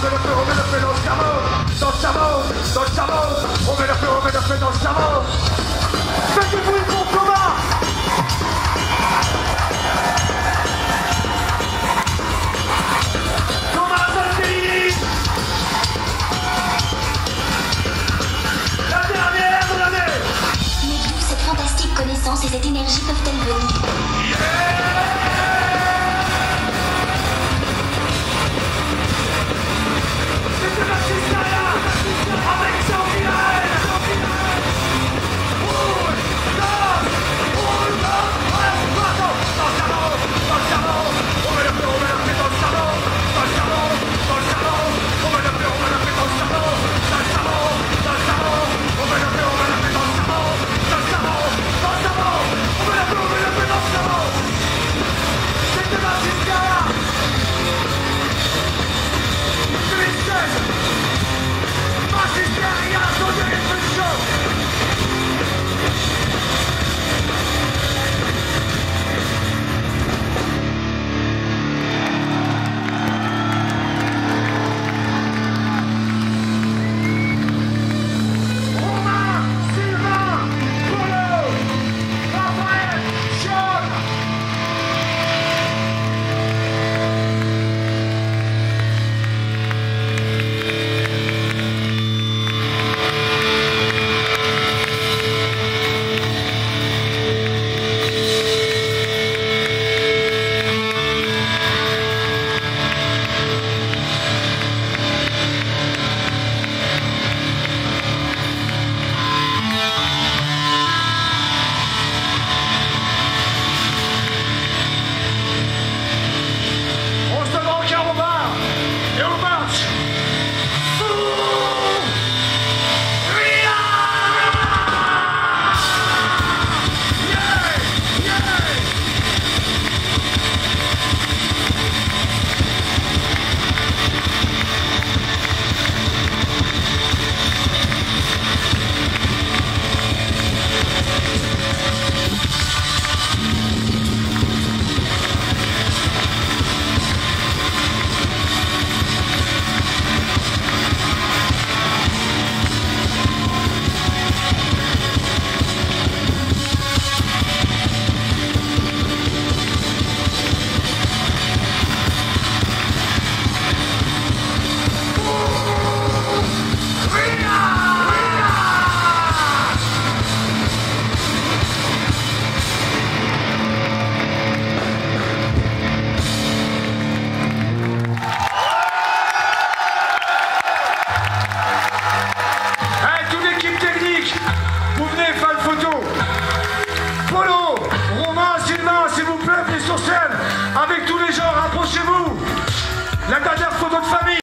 met le feu dans le cerveau, dans le cerveau, dans le cerveau. On met le feu dans le cerveau. Faites du bruit pour Thomas. Thomas Saltellini. La dernière de l'année. Mais d'où cette fantastique connaissance et cette énergie peuvent-elles venir? Avec tous les gens, rapprochez-vous. La dernière photo de famille.